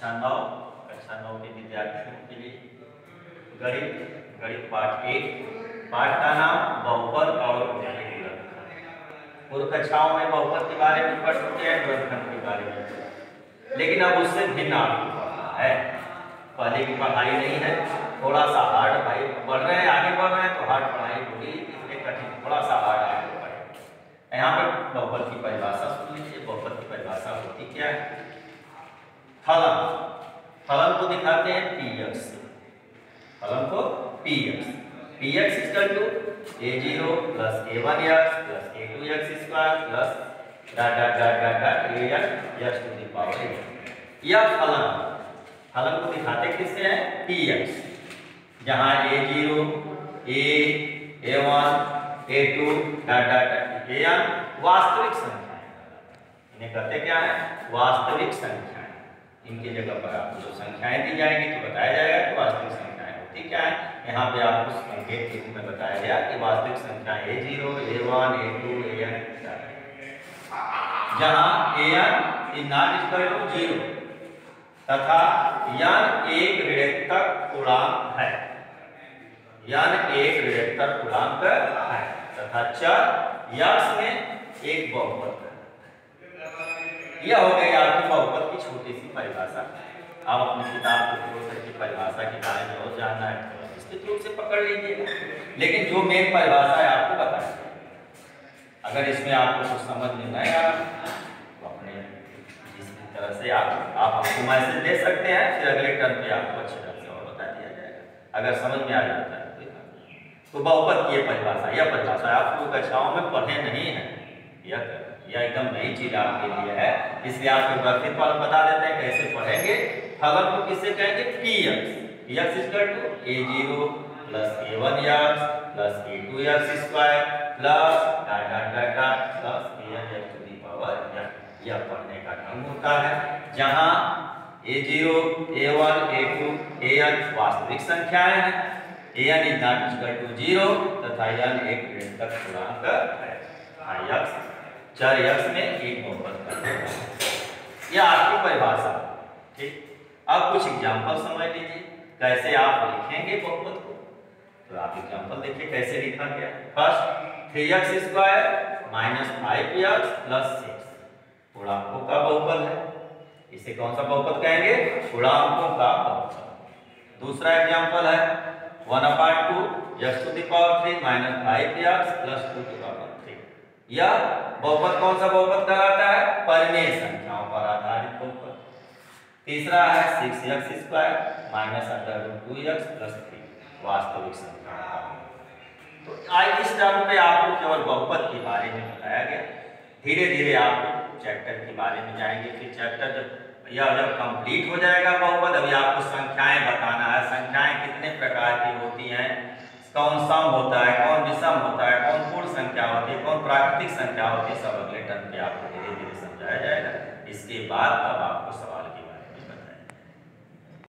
कक्षा 9 के विद्यार्थियों के लिए गणित पाठ 1 पाठ का नाम बहुपद और पूर्व कक्षाओं में बहुपद के बारे में पढ़ चुके हैं, गुणनखंड के बारे में, लेकिन अब उससे भिन्न आपको पढ़ना है। पहले की पढ़ाई नहीं है, थोड़ा सा हार्ड भाई बढ़ रहे हैं, आगे बढ़ रहे हैं तो हार्ड पढ़ाई होगी, इसलिए कठिन थोड़ा सा हार्ड आपको पढ़ेगा। यहाँ पर बहुपद की परिभाषा सुन लीजिए। बहुपद की परिभाषा होती क्या है? फलन को दिखाते हैं px से, फलन को px equal to a0 plus a1x plus a2x square plus dot dot dot dot dot ax to the power n। यह फलन को दिखाते किससे हैं? px, जहां a0 a1 a2 dot dot an वास्तविक संख्या है। इन्हें कहते क्या है? वास्तविक संख्या। इनकी जगह पर आपको जो संख्याएं दी जाएंगी तो बताया जाएगा कि वास्तविक संख्याएं होती क्या है। यहाँ पे आपको संकेत के रूप में बताया गया कि वास्तविक संख्या a0 a1 a2 an, जहाँ an is not equal to 0 तथा n एक ऋणात्मक पूर्णांक है, n एक ऋणात्मक पूर्णांक है तथा चर x में एक बहुपद है। यह हो गई आपकी बहुपद की छोटी सी परिभाषा। आप अपनी किताब को खोल करके परिभाषा के बारे में और जानना है तो इसके थ्रू से पकड़ लीजिएगा, लेकिन जो मेन परिभाषा है आपको बताइए। अगर इसमें आपको कुछ समझ में नहीं आ रहा तो अपने जिस तरह से आप हमको मैसेज दे सकते हैं, फिर अगले टर्म पे आपको अच्छी तरह से और बता दिया जाएगा। अगर समझ में आ जाता है तो बहुपद की यह परिभाषा आपको कक्षाओं में पढ़े नहीं है, यह एकदम नई चीज आपके लिए है, इसलिए आपको व्यवस्थित बता देते हैं कैसे पढ़ेंगे। फलन को किससे कहेंगे? px equal to a0 plus a1x plus a2x square plus dot dot dot dot plus an to the power n। यह पढ़ने का ढंग होता है, जहां a0 a1 a2 an वास्तविक संख्याएं हैं, an is not equal to 0 तथा n एक ऋणात्मक पूर्णांक है, x चर x में एक बहुपद है। यह आपकी परिभाषा। ठीक, अब कुछ एग्जांपल समझ लीजिए कैसे आप लिखेंगे बहुपद को। तो आप एग्जांपल देखिए कैसे लिखा गया। First 3x square minus 5x plus 6 पूर्णांकों का बहुपद है। इसे कौन सा बहुपद कहेंगे? पूर्णांकों का बहुपद। दूसरा एग्जांपल है 1/2 x to the power 3 minus 5x plus 2 to the power 3। यह बहुपद कौन सा बहुपद कहलाता है? परिमेय संख्याओं पर आधारित बहुपद। तीसरा है 6x square minus √2x plus 3 वास्तविक संख्याओं का। तो आज इस टर्म पे आपको केवल बहुपद के बारे में बताया गया। धीरे धीरे आप चैप्टर के बारे में जाएंगे, फिर चैप्टर जब कंप्लीट हो जाएगा बहुपद, अभी आपको संख्याएं बताना है। संख्याएं कितने प्रकार की होती हैं, कौन सम होता है, कौन विषम होता है, कौन पूर्ण संख्या होती है, कौन प्राकृतिक संख्या होती है, सब अगले टर्म पे आपको धीरे धीरे समझाया जाएगा। इसके बाद अब आपको सवाल